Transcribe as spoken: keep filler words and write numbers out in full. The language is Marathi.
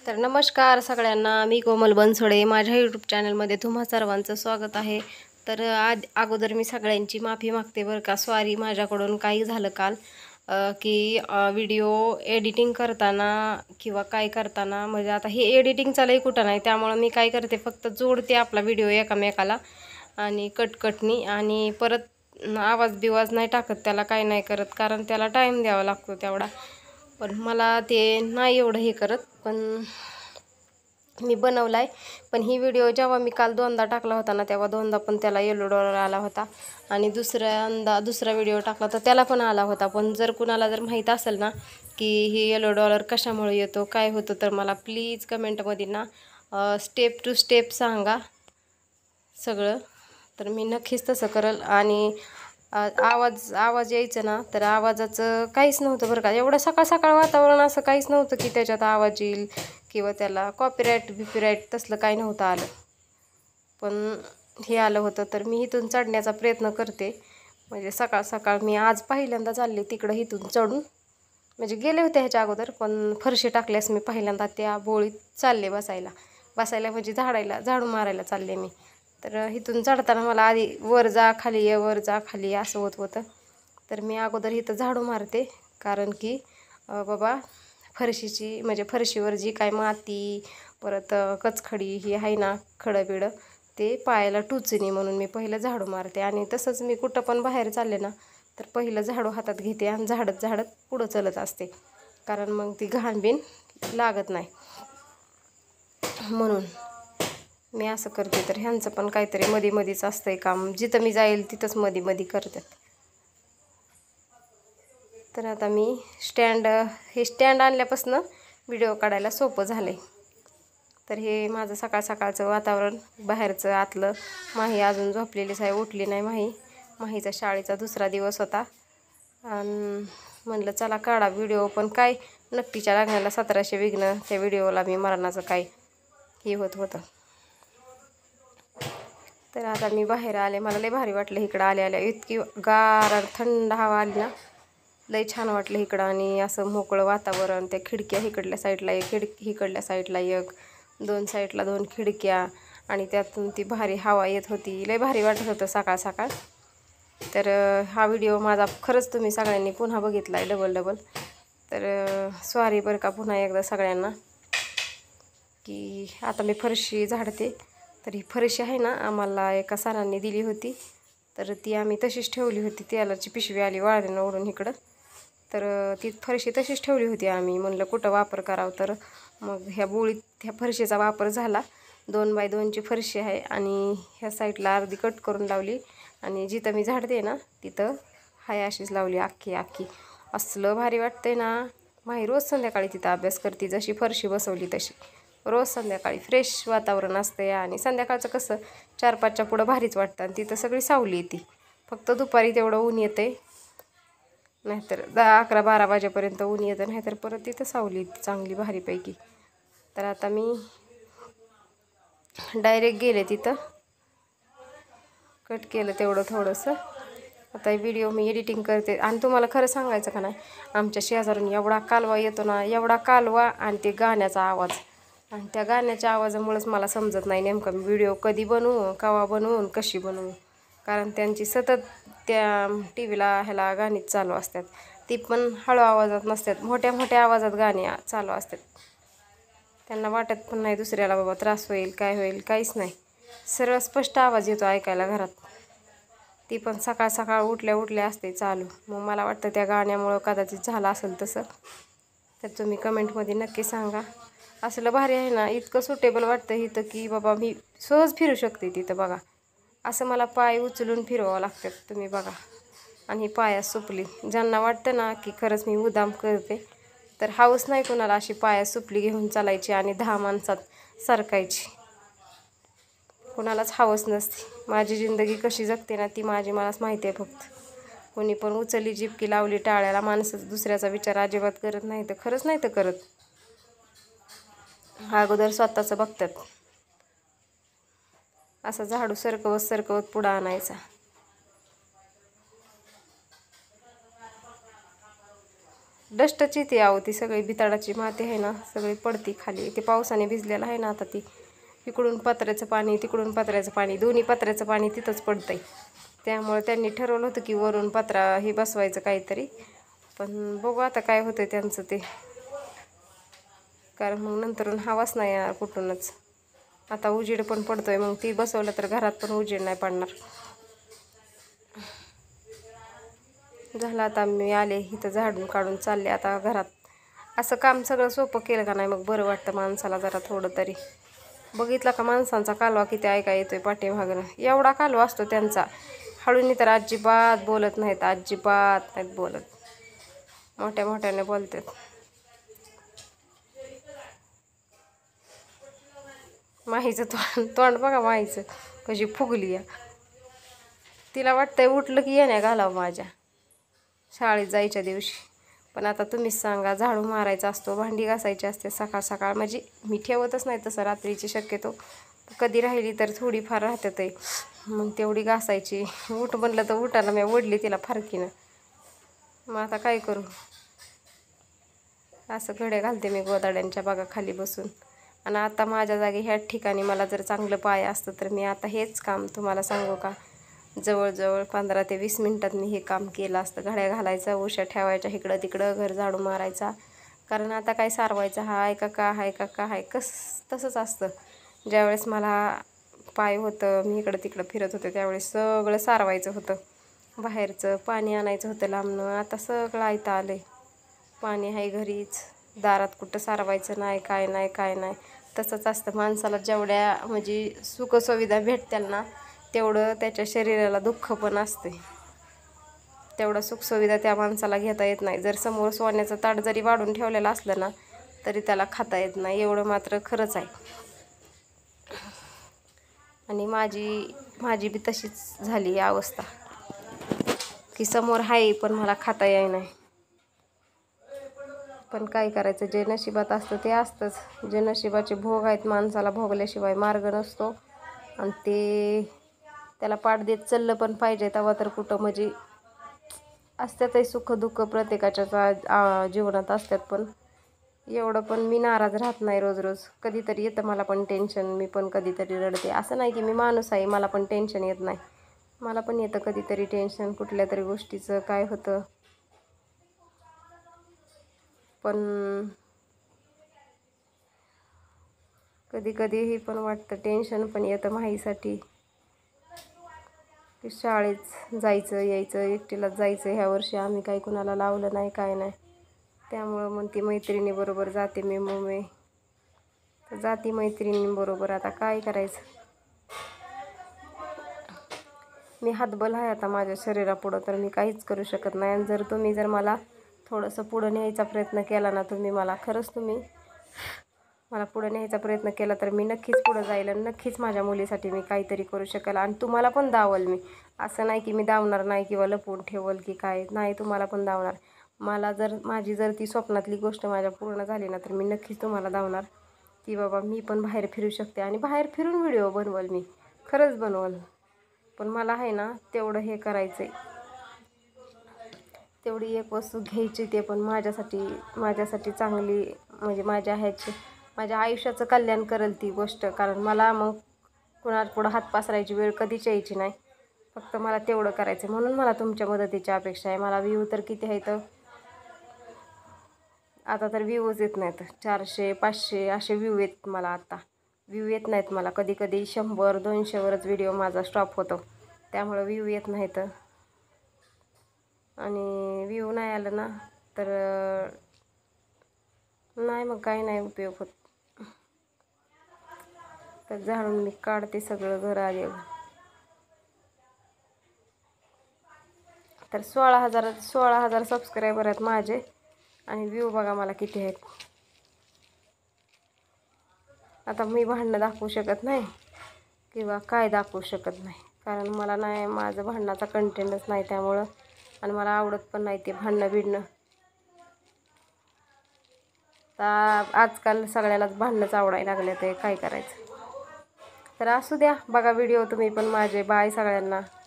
तर नमस्कार सगळ्यांना, मी कोमल बनसोडे. माझ्या यूट्यूब चॅनलमध्ये तुम्हा सर्वांचं स्वागत आहे. तर आज अगोदर मी सगळ्यांची माफी मागते बरं का. सॉरी, माझ्याकडून काही झालं काल की व्हिडिओ एडिटिंग करताना किंवा काय करताना, म्हणजे आता हे एडिटिंगचा लई कुठं नाही, त्यामुळं मी काय करते, फक्त जोडते आपला व्हिडिओ एकामेकाला आणि कटकटनी, आणि परत आवाज बिवाज नाही टाकत त्याला, काय नाही करत, कारण त्याला टाईम द्यावा लागतो तेवढा. पण मला ते नाही एवढं हे करत, पण मी बनवला आहे. पण ही व्हिडिओ जेव्हा मी काल दोनदा टाकला होता ना, तेव्हा दोनदा पण त्याला येलो डॉलर आला होता, आणि दुसऱ्यांदा दुसरा व्हिडिओ टाकला तर त्याला पण आला होता. पण जर कुणाला जर माहीत असेल ना की ही येलो डॉलर कशामुळे येतो, काय होतं, तर मला प्लीज कमेंटमध्ये ना स्टेप टू स्टेप सांगा सगळं, तर मी नक्कीच तसं करेल. आणि आवाज आवाज यायचं ना, तर आवाजाचं काहीच नव्हतं बरं का. एवढं सकाळ सकाळ वातावरण असं काहीच नव्हतं की त्याच्यात आवाज येईल किंवा त्याला कॉपीराईट बिपीराईट तसलं काही नव्हतं आलं. पण हे आलं होतं. तर मी इथून चढण्याचा प्रयत्न करते. म्हणजे सकाळ सकाळ मी आज पहिल्यांदा चालले तिकडं इथून चढून, म्हणजे गेले होते ह्याच्या अगोदर, पण फरशी टाकल्यास मी पहिल्यांदा त्या बोळीत चालले बसायला बसायला म्हणजे झाडायला झाडू मारायला चालले मी. तर इथून चढताना मला आधी वर जा खाली ये, वर जा खाली ये असं होत होतं. तर मी अगोदर इथं झाडू मारते, कारण की बाबा फरशीची म्हणजे फरशीवर जी काय माती परत कचखडी ही आहे ना, खडंबिडं, ते पायाला टुचू नये म्हणून मी पहिलं झाडू मारते. आणि तसंच मी कुठं पण बाहेर चालले ना, तर पहिलं झाडू हातात घेते आणि झाडत झाडत पुढं चलत असते, कारण मग ती घाण बिन लागत नाही म्हणून मी असं करते. तर ह्यांचं पण काहीतरी मधी मधीच असतंय काम, जिथं मी जाईल तिथंच मधी मधी करतात. तर आता मी स्टँड हे स्टँड आणल्यापासून व्हिडिओ काढायला सोपं झालं आहे. तर हे माझं सकाळ सकाळचं वातावरण बाहेरचं आतलं. माही अजून झोपलेलीच आहे, उठली नाही माही. माहीचा शाळेचा दुसरा दिवस होता आणि म्हणलं चला काढा व्हिडिओ. पण काय नक्कीच्या लागण्याला सतराशे विघ्न, त्या व्हिडिओला मी मरणाचं काय हे होत होतं. तर आता मी बाहेर आले. मला लय भारी वाटलं इकडं आल्या आल्या, इतकी गार थंड हवा आली ना, लय छान वाटलं इकडं. आणि असं मोकळं वातावरण, त्या खिडक्या इकडल्या साईडला एक, खिडकी इकडल्या साईडला एक, दोन साईडला दोन खिडक्या, आणि त्यातून ती भारी हवा येत होती. लय भारी वाटत होतं सकाळ सकाळ. तर हा व्हिडिओ माझा खरंच तुम्ही सगळ्यांनी पुन्हा बघितला आहे डबल डबल. तर सॉरी बरं का पुन्हा एकदा सगळ्यांना. की आता मी फरशी झाडते. तर ही फरशी आहे ना, आम्हाला एका सरांनी दिली होती, तर ती आम्ही तशीच ठेवली होती. तेलाची पिशवी आली वाळल्यानं ओढून इकडं, तर ती फरशी तशीच ठेवली होती आम्ही. म्हणलं कुठं वापर करावं, तर मग ह्या बोळीत ह्या फरशीचा वापर झाला. दोन बाय दोनची फरशी आहे, आणि ह्या साईडला अर्धी कट करून लावली, आणि जिथं मी झाडते ना तिथं हाय अशीच लावली अख्खी अख्खी. असलं भारी वाटतंय ना. माही रोज संध्याकाळी तिथं अभ्यास करते, जशी फरशी बसवली तशी. रोज संध्याकाळी फ्रेश वातावरण असतं, आणि संध्याकाळचं कसं चार पाचच्या पुढं भारीच वाटतं, आणि तिथं सगळी सावली येते. फक्त दुपारी तेवढं ऊन येते, नाहीतर दहा अकरा बारा वाजेपर्यंत ऊन येतं, नाहीतर परत तिथं सावली येते चांगली भारीपैकी. तर आता मी डायरेक्ट गेले तिथं, कट केलं तेवढं थोडंसं. आता व्हिडिओ मी एडिटिंग करते. आणि तुम्हाला खरं सांगायचं का नाही, आमच्या शेजारून एवढा कालवा येतो ना, एवढा कालवा, आणि ते गाण्याचा आवाज, आणि त्या गाण्याच्या आवाजामुळेच मला समजत नाही नेमकं मी व्हिडिओ कधी बनवू, केव्हा बनवून, कशी बनवू. कारण त्यांची सतत त्या टी व्हीला ह्याला गाणीच चालू असतात. ती पण हळू आवाजात नसतात, मोठ्या मोठ्या आवाजात गाणी चालू असतात. त्यांना वाटत पण नाही दुसऱ्याला बाबा त्रास होईल, काय होईल, काहीच नाही. सरळ स्पष्ट आवाज येतो ऐकायला घरात. ती पण सकाळ सकाळ उठल्या उठल्या असते चालू. मग मला वाटतं त्या गाण्यामुळं कदाचित झालं असेल तसं. तर तुम्ही कमेंटमध्ये नक्की सांगा. असलं भारी आहे ना, इतकं सुटेबल वाटतं इथं की बाबा मी सहज फिरू शकते तिथं. बघा असं मला पाय उचलून फिरवावं लागतात, तुम्ही बघा. आणि ही पायात सुपली. ज्यांना वाटतं ना की खरंच मी मुद्दाम करते, तर हाऊस नाही कोणाला अशी पायात सुपली घेऊन चालायची आणि दहा माणसात सरकायची. कोणालाच हाऊस नसते. माझी जिंदगी कशी जगते ना ती माझी मलाच माहिती आहे फक्त. कोणी पण उचलली जिपकी लावली टाळ्याला, माणसं दुसऱ्याचा विचार अजिबात करत नाही, तर खरंच नाही तर करत. अगोदर स्वतःचं बघतात. असं झाडू सरकवत सरकवत पुढं आणायचा. डस्टच येते आहो, ती सगळी बिताडाची माती आहे ना सगळी पडती खाली. ते पावसाने भिजलेलं आहे ना आता, ती इकडून पत्र्याचं पाणी तिकडून पत्र्याचं पाणी, दोन्ही पत्र्याचं पाणी तिथंच पडतंय. त्यामुळे त्यांनी ठरवलं होतं की वरून पत्रा हे बसवायचं काहीतरी, पण बघू आता काय होतं त्यांचं ते, कारण मग नंतरून हवाच नाही येणार कुठूनच. आता उजेड पण पडतोय, मग ती बसवलं तर घरात पण उजेड नाही पडणार. झालं आता मी आले इथं झाडून काढून चालले आता घरात. असं काम सगळं सोपं केलं का नाही मग बरं वाटतं माणसाला जरा थोडं तरी. बघितला का माणसांचा कालवा किती ऐका येतोय पाठीमागनं, एवढा कालवा असतो त्यांचा. हळूनी तर अजिबात बोलत नाहीत, अजिबात नाहीत बोलत, मोठ्या मोठ्याने बोलतात. माहीचं तोंड तोंड बघा, माहीचं कशी फुगली या. तिला वाटतंय उठलं की येण्या घालावं माझ्या शाळेत जायच्या दिवशी. पण आता तुम्हीच सांगा, झाडू मारायचा असतो, भांडी घासायची असते सकाळ सकाळ. म्हणजे मी ठेवतच नाही तसं रात्रीची शक्यतो, कधी राहिली तर थोडीफार राहतात आहे, मग तेवढी घासायची. उठ म्हणलं तर उठायला मी ओढली तिला फारकीनं. मग आता काय करू, असं घड्या घालते मी गोदाड्यांच्या बागा खाली बसून. आणि आता माझ्या जागी ह्या ठिकाणी मला जर चांगलं पाय असतं तर मी आता हेच काम तुम्हाला सांगू का, जवळजवळ पंधरा ते वीस मिनटात मी हे काम केलं असतं. घड्या घालायचं, उशा ठेवायच्या इकडं तिकडं, घर झाडू मारायचा. कारण आता काय सारवायचं हाय का का हाय का का हाय कस तसंच असतं. ज्यावेळेस मला पाय होतं, मी इकडं तिकडं फिरत होते, त्यावेळेस सगळं सारवायचं होतं. बाहेरचं पाणी आणायचं होतं लांबनं, आता सगळं ऐकतं आलं. पाणी आहे घरीच, दारात कुठं सारवायचं नाही, काय नाही काय नाही. तसंच असतं माणसाला, जेवढ्या म्हणजे सुखसुविधा भेटतील ना तेवढं त्याच्या शरीराला दुःख पण असते. तेवढं सुखसुविधा त्या माणसाला घेता येत नाही. जर समोर सोन्याचं ताट जरी वाढून ठेवलेलं असलं ना तरी त्याला खाता येत नाही, एवढं मात्र खरंच आहे. आणि माझी माझी बी तशीच झाली अवस्था की समोर आहे पण मला खाता येई नाही. पण काय करायचं, जे नशिबात असतं ते असतंच. जे नशिबाचे भोग आहेत माणसाला भोगल्याशिवाय मार्ग नसतो. आणि ते त्याला पाठ देत चाललं पण पाहिजे, तेव्हा तर कुठं म्हणजे असतातही सुख दुःख प्रत्येकाच्या जीवनात असतात. पण एवढं पण मी नाराज राहत नाही रोज रोज. कधीतरी येतं मला पण टेन्शन, मी पण कधीतरी रडते. असं नाही की मी माणूस आहे मला पण टेन्शन येत नाही, मला पण येतं कधीतरी टेन्शन कुठल्या तरी गोष्टीचं, काय होतं. पण कधी कधीही पण वाटतं, टेन्शन पण येतं माहीसाठी की शाळेत जायचं यायचं, एकटीलाच जायचं. ह्या वर्षी आम्ही काही कुणाला लावलं नाही काय नाही, त्यामुळं मग ती मैत्रिणीबरोबर जाते मी. मग मी तर जाती मैत्रिणींबरोबर. आता काय करायचं, मी हातबल आहे आता माझ्या शरीरापुढं, तर मी काहीच करू शकत नाही. आणि जर तुम्ही जर मला थोडंसं पुढं न्यायचा प्रयत्न केला ना, तुम्ही मला खरंच तुम्ही मला पुढं न्यायचा प्रयत्न केला तर मी नक्कीच पुढं जाईल आणि नक्कीच माझ्या मुलीसाठी मी काहीतरी करू शकेल. आणि तुम्हाला पण दावल मी, असं नाही की मी दावणार नाही किंवा लपवून ठेवल की काय नाही, तुम्हाला पण दावणार. मला जर माझी जर ती स्वप्नातली गोष्ट माझ्या पूर्ण झाली ना तर मी नक्कीच तुम्हाला दावणार की बाबा मी पण बाहेर फिरू शकते. आणि बाहेर फिरून व्हिडिओ बनवल, मी खरंच बनवल. पण मला आहे ना तेवढं हे करायचं आहे, तेवढी एक वस्तू घ्यायची, ते पण माझ्यासाठी माझ्यासाठी चांगली, म्हणजे माझ्या ह्याची माझ्या आयुष्याचं कल्याण करेल ती गोष्ट. कारण मला मग कुणाला पुढं हात पसरायची वेळ कधीच यायची नाही. फक्त मला तेवढं करायचं, म्हणून मला तुमच्या मदतीची अपेक्षा आहे. मला व्ह्यू तर किती आहे तर आता तर व्ह्यूज येत नाहीत, चारशे पाचशे असे व्ह्यू येत मला आता. व्ह्यू येत नाहीत मला, कधी कधी शंभर दोनशेवरच व्हिडिओ माझा स्टॉप होतो, त्यामुळं व्ह्यू येत नाहीत. आणि व्ह्यू नाही आलं ना तर नाही मग काही नाही उपयोग होत. तर झाडून मी काढते सगळं घर आले. तर सोळा हजार सोळा हजार सबस्क्रायबर आहेत माझे, आणि व्ह्यू बघा मला किती आहेत. आता मी भांडणं दाखवू शकत नाही किंवा काय दाखवू शकत नाही, कारण मला नाही, माझं भांडणाचा कंटेंटच नाही त्यामुळं. आणि मला आवडत पण नाही ते भांडणं बिडणं. तर आजकाल सगळ्यालाच भांडणंच आवडायला लागले, ते काय करायचं. तर असू द्या, बघा व्हिडिओ तुम्ही पण माझे. बाय सगळ्यांना.